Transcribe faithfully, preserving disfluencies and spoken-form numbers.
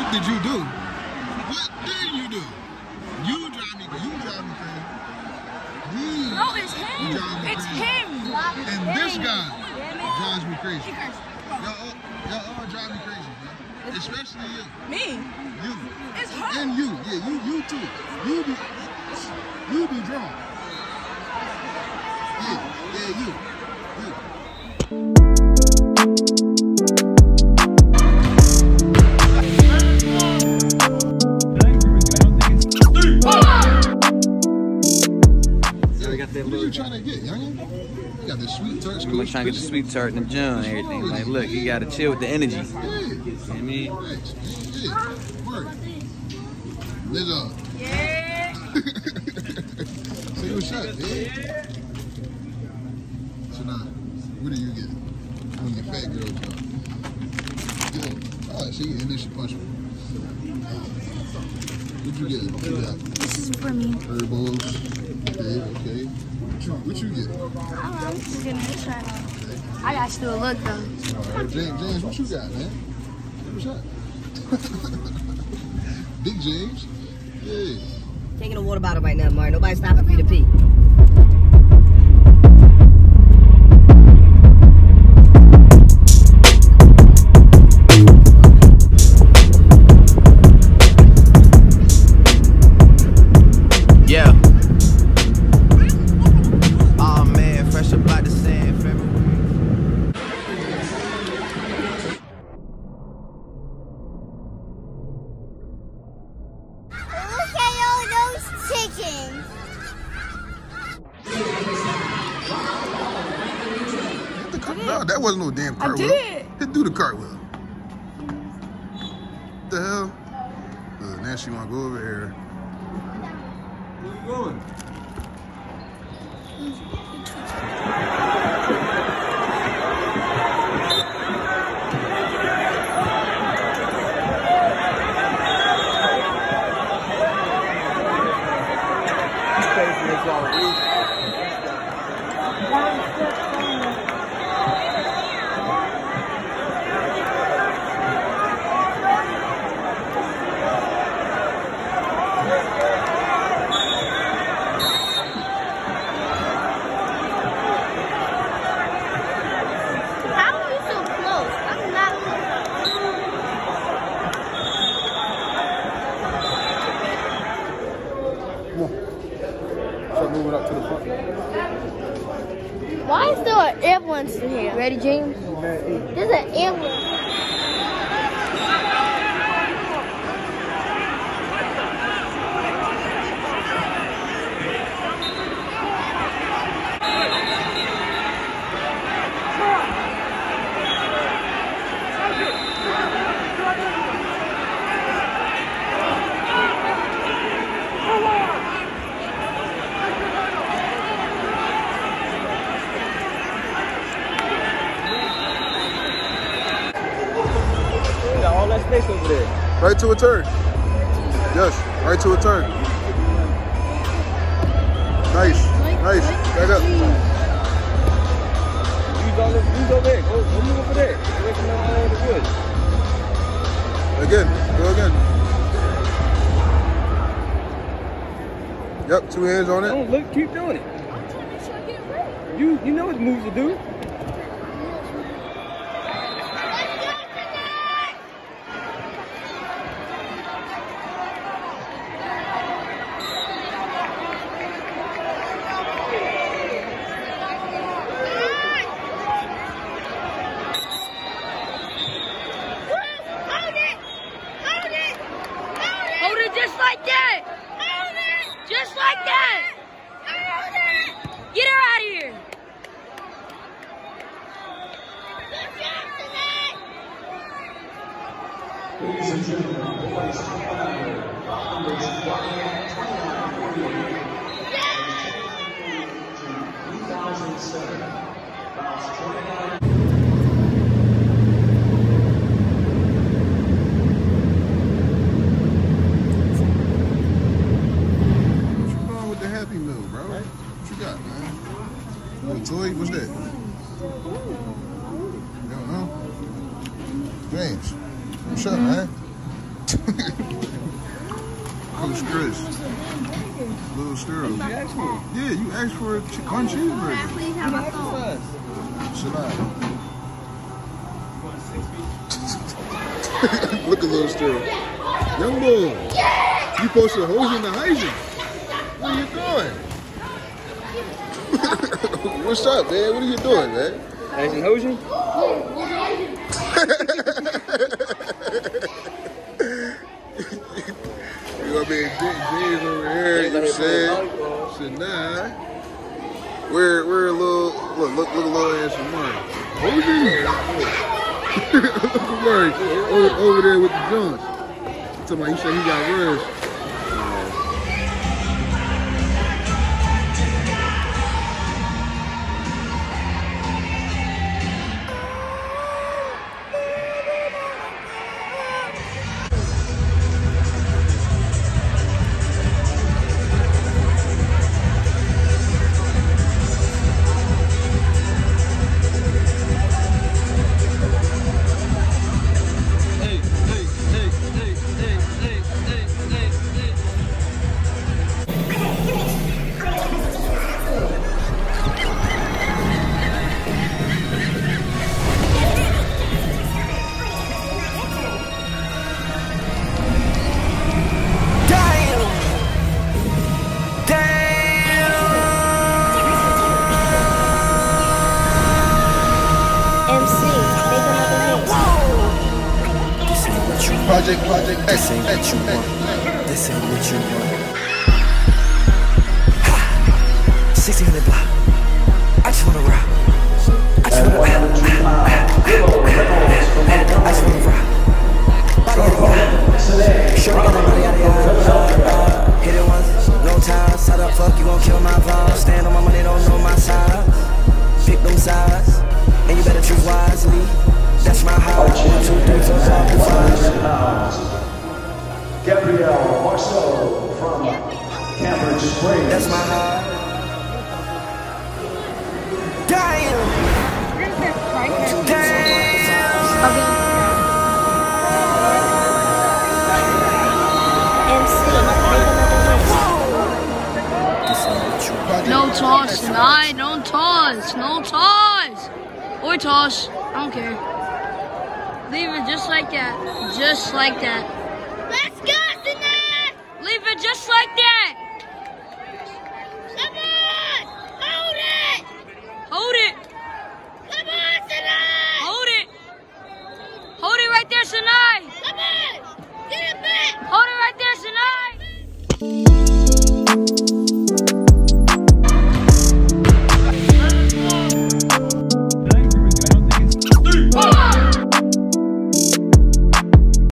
did you do? What did you do? You drive me, you drive me crazy. You, no, it's him. It's crazy. him. And this guy drives me crazy. Y'all all, y'all all drive me crazy, man. Especially you. Me? You. It's her. And you. Yeah, you you too. You be you be drunk. Yeah, yeah, you. You. What are you trying to get, youngin'? You got the sweet tart. I'm trying to get the sweet tart in the gym and everything. Like, look, you gotta chill with the energy. Yeah. You know what I mean? Thanks, man. Yeah. Work. Lizzo. Yeah. Say what's up, dude. Yeah. So now, what do you get? When your fat girl comes. Good. Oh, see, and then she punched me. What'd you get? What you got? This is for me. Herbals. Okay, okay. What you, what you get? I don't know, I'm just getting this right now. Okay. I got still a look though. All right, James, James, what you got, man? What's up? Big James. Yeah. Taking a water bottle right now, Mark. Nobody's stopping for you to pee. Yeah. Oh man, fresh up like the sand, February. Look at all those chickens. Hit the car- no, that wasn't no damn cartwheel. I did. Hit do the cartwheel. What the hell? Uh, now she wanna go over here. Where you going? How are you so close? I'm not Come on. Start moving up to the front. Why is there an ambulance in here? Ready, James? There's an ambulance. All that space over there. Right to a turn. Yes, right to a turn. Nice, nice. Back up. Use all this, use over there. Go, go move over there. Away from all the woods. Again, go again. Yep, two hands on it. Don't look, keep doing it. You, you know what moves to do. Hold it just like that. Just like that. Get her out of here. Ladies and gentlemen, boys, numbers twenty-nine forty-eight to two thousand seven. Rounds twenty-nine. Happy Meal, bro. What you got, man? What toy? What's that? You don't know? James, what's up, man? Coach Chris. Little Sterling. Yeah, you asked for a ch one cheeseburger. Please have my phone. Should I? Look at Little Sterling. Young boy, you supposed to hold in the Heisen. What are you doing? What's up, man? What are you doing, man? Heisen Hosen? You know what I mean? James over here, you said, Shania. We're, we're a little, look, look, look a little ass from Murray. Hosen? Look at Murray over, over there with the Jones. Somebody, he said he got words. Project, project, this ain't what you want. This ain't what you want. sixteen hundred block. I just wanna rock. I just wanna rock. I just wanna rock. Body out of yada. Shorty got a body out of yada. Hit it once, no time. Side up, fuck, you gon' kill my vibe. Stand on my money, don't know my size. Pick them sides, and you better choose wisely. That's my house. One, two, three, four, five, five. Gabrielle Marceau from Cambridge Springs. That's my house. Damn. No toss tonight. No toss. No toss. Or toss. I don't care. Leave it just like that. Just like that. Let's go, tonight. Leave it just like that. Come on. Hold it. Hold it. Come on, tonight. Hold it. Hold it right there, tonight.